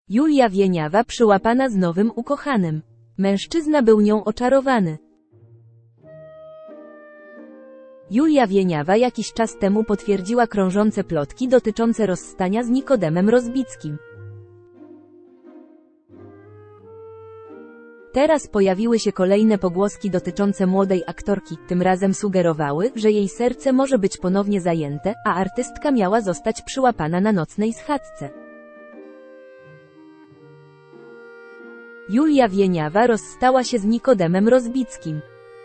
Julia Wieniawa przyłapana z nowym ukochanym. Mężczyzna był nią oczarowany. Julia Wieniawa jakiś czas temu potwierdziła krążące plotki dotyczące rozstania z Nikodemem Rozbickim. Teraz pojawiły się kolejne pogłoski dotyczące młodej aktorki, tym razem sugerowały, że jej serce może być ponownie zajęte, a artystka miała zostać przyłapana na nocnej schadzce. Julia Wieniawa rozstała się z Nikodemem Rozbickim.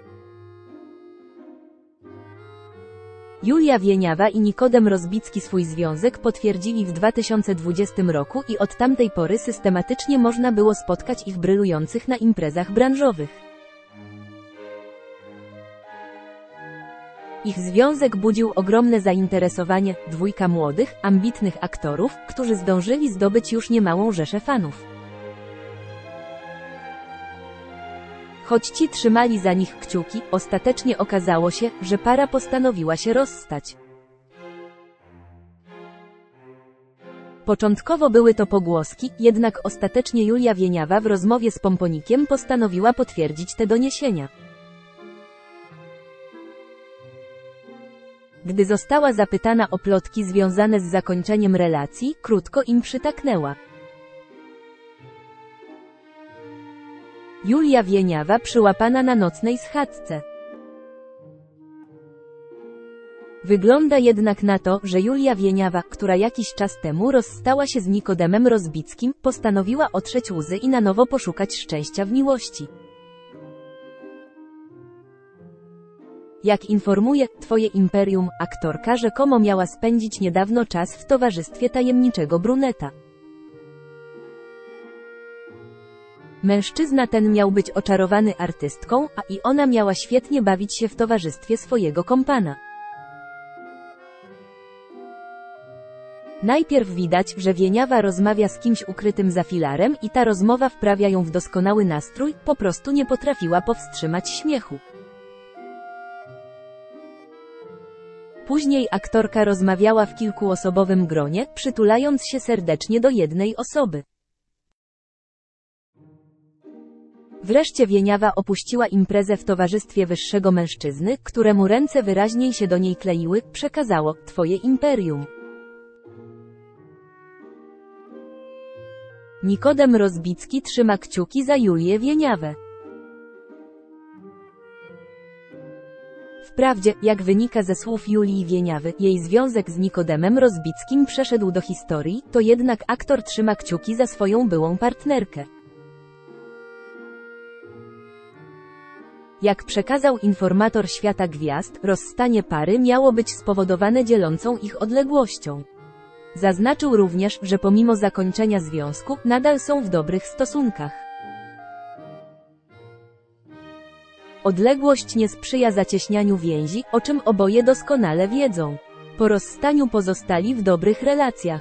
Julia Wieniawa i Nikodem Rozbicki swój związek potwierdzili w 2020 roku i od tamtej pory systematycznie można było spotkać ich brylujących na imprezach branżowych. Ich związek budził ogromne zainteresowanie, dwójka młodych, ambitnych aktorów, którzy zdążyli zdobyć już niemałą rzeszę fanów. Choć ci trzymali za nich kciuki, ostatecznie okazało się, że para postanowiła się rozstać. Początkowo były to pogłoski, jednak ostatecznie Julia Wieniawa w rozmowie z Pomponikiem postanowiła potwierdzić te doniesienia. Gdy została zapytana o plotki związane z zakończeniem relacji, krótko im przytaknęła. Julia Wieniawa przyłapana na nocnej schadzce. Wygląda jednak na to, że Julia Wieniawa, która jakiś czas temu rozstała się z Nikodemem Rozbickim, postanowiła otrzeć łzy i na nowo poszukać szczęścia w miłości. Jak informuje Twoje Imperium, aktorka rzekomo miała spędzić niedawno czas w towarzystwie tajemniczego bruneta. Mężczyzna ten miał być oczarowany artystką, a i ona miała świetnie bawić się w towarzystwie swojego kompana. Najpierw widać, że Wieniawa rozmawia z kimś ukrytym za filarem i ta rozmowa wprawia ją w doskonały nastrój, po prostu nie potrafiła powstrzymać śmiechu. Później aktorka rozmawiała w kilkuosobowym gronie, przytulając się serdecznie do jednej osoby. Wreszcie Wieniawa opuściła imprezę w towarzystwie wyższego mężczyzny, któremu ręce wyraźniej się do niej kleiły, przekazało Twoje Imperium. Nikodem Rozbicki trzyma kciuki za Julię Wieniawę. Wprawdzie, jak wynika ze słów Julii Wieniawy, jej związek z Nikodemem Rozbickim przeszedł do historii, to jednak aktor trzyma kciuki za swoją byłą partnerkę. Jak przekazał informator Świata Gwiazd, rozstanie pary miało być spowodowane dzielącą ich odległością. Zaznaczył również, że pomimo zakończenia związku, nadal są w dobrych stosunkach. Odległość nie sprzyja zacieśnianiu więzi, o czym oboje doskonale wiedzą. Po rozstaniu pozostali w dobrych relacjach.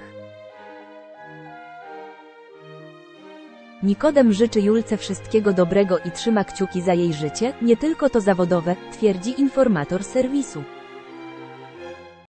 Nikodem życzy Julce wszystkiego dobrego i trzyma kciuki za jej życie, nie tylko to zawodowe, twierdzi informator serwisu.